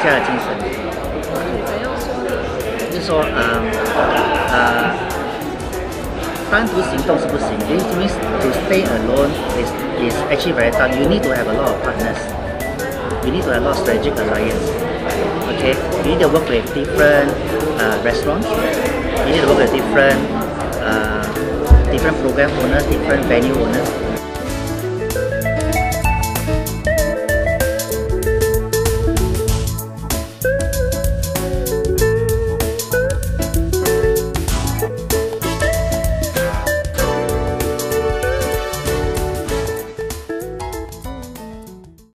share 的精神。就是说，单独行动是不行。It means to stay alone is actually very tough. You need to have a lot of partners. You need to have a lot of strategic alliance. Okay, you need to work with different restaurants. You need to work with different program owners, different venue owners.